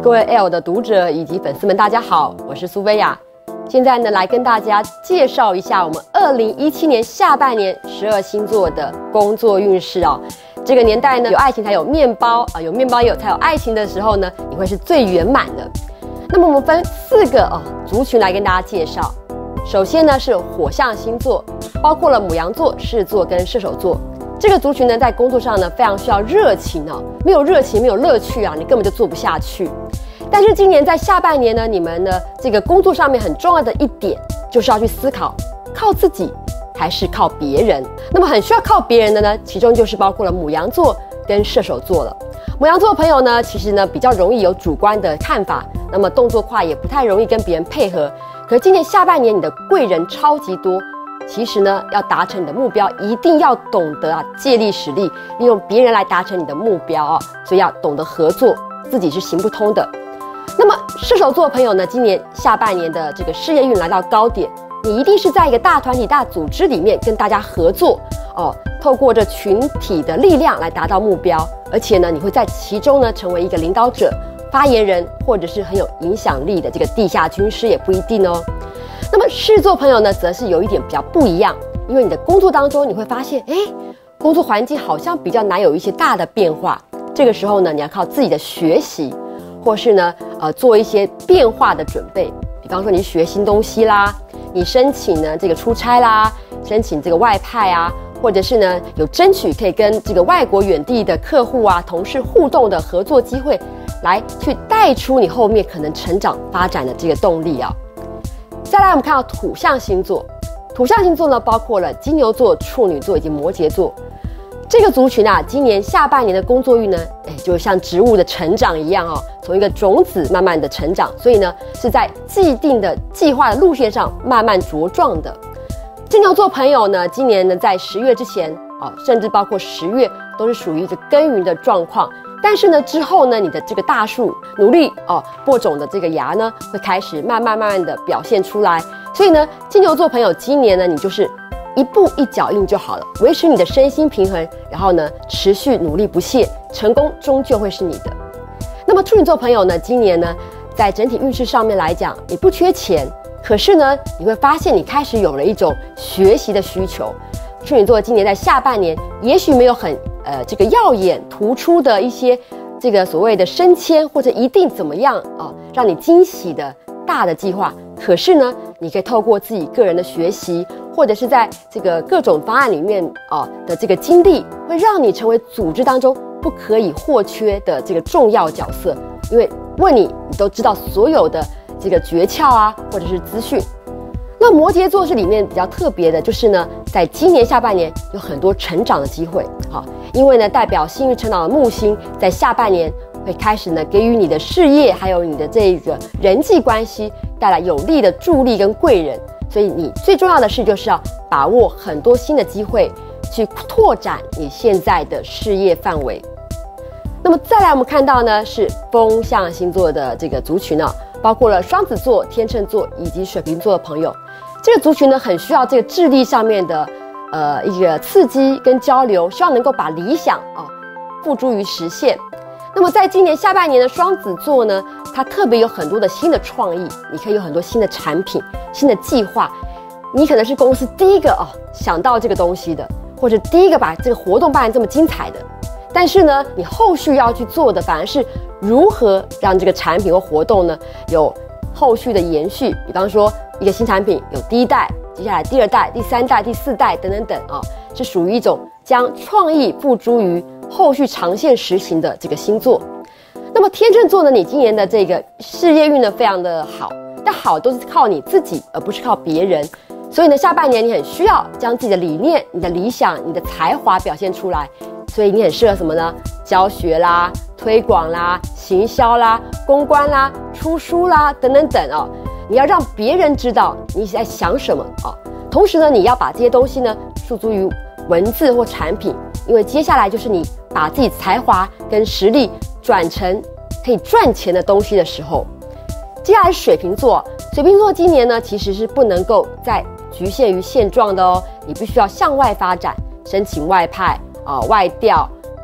各位 L 的读者以及粉丝们，大家好，我是苏菲亚。现在呢，来跟大家介绍一下我们2017年下半年12星座的工作运势哦。这个年代呢，有爱情才有面包啊，有面包才有爱情的时候呢，你会是最圆满的。那么我们分4个族群来跟大家介绍。首先呢是火象星座，包括了牡羊座、狮子座跟射手座。这个族群呢，在工作上呢非常需要热情哦，没有热情，没有乐趣啊，你根本就做不下去。但是今年在下半年呢，你们的这个工作上面很重要的一点，就是要去思考，靠自己还是靠别人。那么很需要靠别人的呢，其中就是包括了牡羊座跟射手座了。牡羊座的朋友呢，其实呢比较容易有主观的看法，那么动作快，也不太容易跟别人配合。可是今年下半年你的贵人超级多，其实呢要达成你的目标，一定要懂得借力使力，利用别人来达成你的目标所以要懂得合作，自己是行不通的。那么射手座的朋友呢，今年下半年的这个事业运来到高点，你一定是在一个大团体、大组织里面跟大家合作透过这群体的力量来达到目标，而且呢，你会在其中呢成为一个领导者、发言人，或者是很有影响力的这个地下军师也不一定哦。那么狮子座朋友呢，则是有一点比较不一样，因为你的工作当中你会发现，工作环境好像比较难有一些大的变化。这个时候呢，你要靠自己的学习，或是呢做一些变化的准备。比方说你学新东西啦，你申请呢这个出差啦，申请这个外派啊，或者是呢有争取可以跟这个外国远地的客户啊、同事互动的合作机会，来去带出你后面可能成长发展的这个动力啊。再来我们看到土象星座，土象星座呢包括了金牛座、处女座以及摩羯座。这个族群啊，今年下半年的工作运呢，就像植物的成长一样从一个种子慢慢的成长，所以呢是在既定的计划的路线上慢慢茁壮的。金牛座朋友呢，今年呢在10月之前甚至包括10月都是属于一个耕耘的状况，但是呢之后呢，你的这个大树努力播种的这个芽呢，会开始慢慢的表现出来。所以呢，金牛座朋友今年呢，你就是一步一脚印就好了，维持你的身心平衡，然后呢持续努力不懈，成功终究会是你的。那么处女座朋友呢，今年呢在整体运势上面来讲，你不缺钱，可是呢你会发现你开始有了一种学习的需求。处女座今年在下半年也许没有很这个耀眼突出的一些这个所谓的升迁或者一定怎么样让你惊喜的大的计划，可是呢你可以透过自己个人的学习，或者是在这个各种方案里面的这个经历，会让你成为组织当中不可以或缺的这个重要角色。因为问你都知道所有的这个诀窍或者是资讯。那摩羯座是里面比较特别的，就是呢，在今年下半年有很多成长的机会。因为呢，代表幸运成长的木星在下半年会开始呢，给予你的事业还有你的这个人际关系带来有力的助力跟贵人。所以你最重要的事就是要把握很多新的机会，去拓展你现在的事业范围。那么再来我们看到呢，是风象星座的这个族群包括了双子座、天秤座以及水瓶座的朋友。这个族群呢，很需要这个智力上面的一个刺激跟交流，希望能够把理想付诸于实现。那么在今年下半年的双子座呢，它特别有很多的新的创意，你可以有很多新的产品、新的计划。你可能是公司第一个想到这个东西的，或者第一个把这个活动办得这么精彩的。但是呢，你后续要去做的反而是如何让这个产品或活动呢有后续的延续。比方说一个新产品有第1代，接下来第2代、第3代、第4代等等等是属于一种将创意付诸于后续长线实行的这个星座。那么天秤座呢，你今年的这个事业运呢非常的好，但好都是靠你自己，而不是靠别人。所以呢，下半年你很需要将自己的理念、你的理想、你的才华表现出来。所以你很适合什么呢？教学啦、推广啦、行销啦、公关啦、出书啦等等等你要让别人知道你在想什么同时呢，你要把这些东西呢诉诸于文字或产品，因为接下来就是你把自己才华跟实力转成可以赚钱的东西的时候。接下来是水瓶座，水瓶座今年呢其实是不能够再局限于现状的你必须要向外发展，申请外派外调，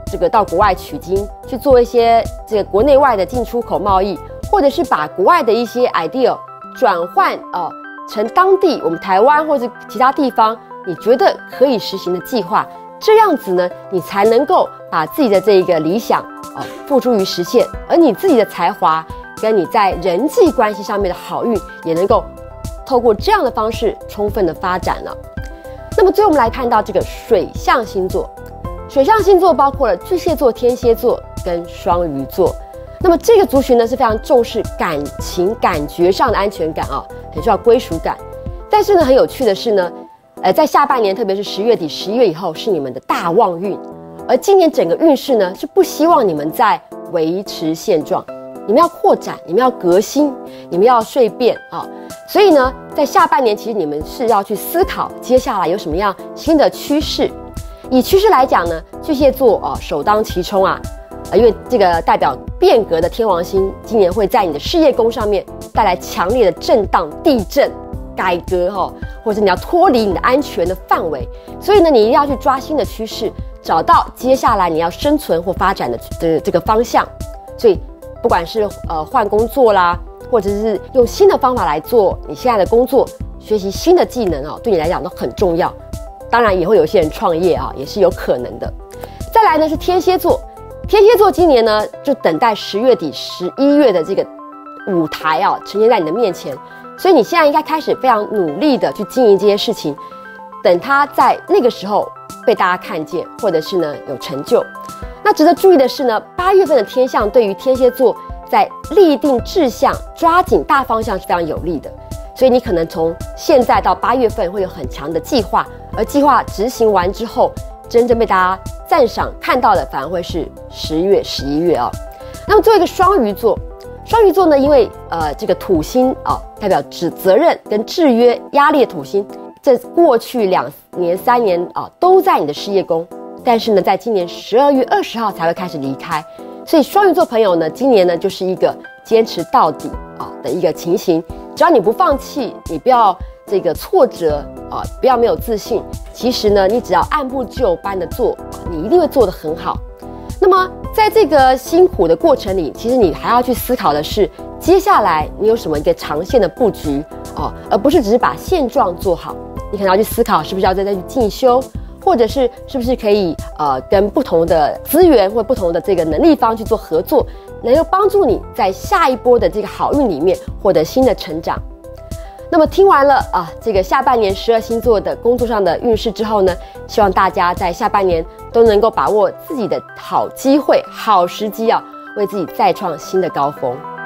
这个到国外取经，去做一些这个国内外的进出口贸易，或者是把国外的一些 idea 转换成当地我们台湾或者其他地方你觉得可以实行的计划，这样子呢，你才能够把自己的这个理想付诸于实现，而你自己的才华跟你在人际关系上面的好运也能够透过这样的方式充分的发展了。那么最后我们来看到这个水象星座，水象星座包括了巨蟹座、天蝎座跟双鱼座。那么这个族群呢是非常重视感情感觉上的安全感很需要归属感。但是呢很有趣的是呢在下半年特别是10月底11月以后是你们的大旺运，而今年整个运势呢是不希望你们在维持现状，你们要扩展，你们要革新，你们要蜕变所以呢在下半年其实你们是要去思考接下来有什么样新的趋势。以趋势来讲呢，巨蟹座首当其冲因为这个代表变革的天王星今年会在你的事业宫上面带来强烈的震荡、地震、改革或者你要脱离你的安全的范围，所以呢你一定要去抓新的趋势，找到接下来你要生存或发展的这个方向。所以不管是换工作啦，或者是用新的方法来做你现在的工作，学习新的技能对你来讲都很重要。当然也会有些人创业也是有可能的。再来呢是天蝎座，天蝎座今年呢就等待10月底11月的这个舞台呈现在你的面前，所以你现在应该开始非常努力的去经营这些事情，等它在那个时候被大家看见，或者是呢有成就。那值得注意的是呢，8月份的天象对于天蝎座在立定志向、抓紧大方向是非常有利的，所以你可能从现在到8月份会有很强的计划，而计划执行完之后，真正被大家赞赏看到的反而会是10月、11月那么作为一个双鱼座，双鱼座呢，因为这个土星代表责任跟制约压力的土星，这过去2年3年都在你的事业宫，但是呢，在今年12月20号才会开始离开，所以双鱼座朋友呢，今年呢就是一个坚持到底的一个情形。只要你不放弃，你不要这个挫折不要没有自信，其实呢，你只要按部就班的做，你一定会做得很好。那么在这个辛苦的过程里，其实你还要去思考的是，接下来你有什么一个长线的布局而不是只是把现状做好。你可能要去思考，是不是要再去进修，或者是不是可以跟不同的资源或不同的这个能力方去做合作，能够帮助你在下一波的这个好运里面获得新的成长。那么听完了这个下半年12星座的工作上的运势之后呢，希望大家在下半年都能够把握自己的好机会、好时机为自己再创新的高峰。